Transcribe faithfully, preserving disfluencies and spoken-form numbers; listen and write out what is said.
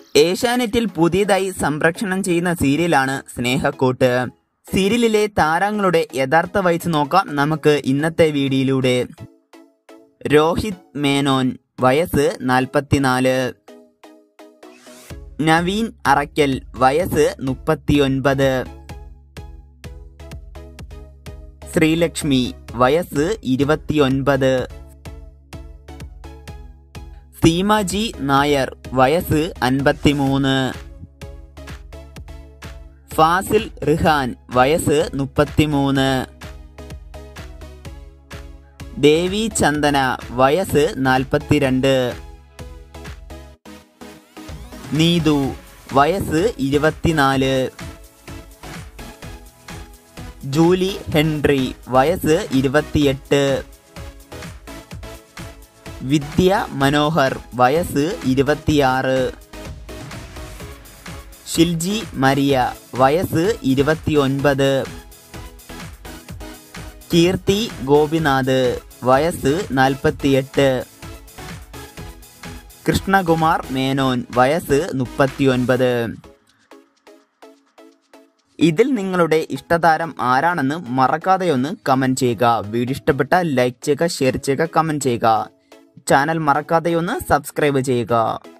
ഏഷ്യാനെറ്റിൽ പുതിയതായി സംപ്രേഷണം ചെയ്യുന്ന സീരിയലാണ് സ്നേഹക്കൂട്ട്. സീരിയലിലെ താരങ്ങളുടെ യഥാർത്ഥ വയസ്സ് നോക്കാം നമുക്ക് ഇന്നത്തെ വീഡിയോയിലൂടെ. രോഹിത് മേനോൻ വയസ്സ് നാൽപ്പത്തിനാല്. നവീൻ അറയ്ക്കൽ വയസ്സ് മുപ്പത്തിയൊൻപത്. ശ്രീലക്ഷ്മി വയസ്സ് ഇരുപത്തിയൊൻപത്. സീമാജി നായർ വയസ്സ് അൻപത്തിമൂന്ന്. ഫാസിൽ റിഹാൻ വയസ്സ് മുപ്പത്തിമൂന്ന്. ദേവി ചന്ദന വയസ്സ് നാൽപ്പത്തിരണ്ട്. നീതു വയസ്സ് ഇരുപത്തിനാല്. ജൂലി ഹെൻറി വയസ്സ് ഇരുപത്തിയെട്ട്. വിദ്യ മനോഹർ വയസ്സ് ഇരുപത്തിയാറ്. ഷിൽജി മരിയ വയസ്സ് ഇരുപത്തിയൊൻപത്. കീർത്തി ഗോപിനാഥ് വയസ്സ് നാൽപ്പത്തിയെട്ട്. കൃഷ്ണകുമാർ മേനോൻ വയസ്സ് മുപ്പത്തിയൊൻപത്. ഇതിൽ നിങ്ങളുടെ ഇഷ്ടതാരം ആരാണെന്ന് മറക്കാതെ ഒന്ന് കമന്റ് ചെയ്യുക. വീഡിയോ ഇഷ്ടപ്പെട്ടാൽ ലൈക്ക് ചെയ്യുക, ഷെയർ ചെയ്യുക, കമന്റ് ചെയ്യുക. ചാനൽ മറക്കാതെ ഒന്ന് സബ്സ്ക്രൈബ് ചെയ്യുക.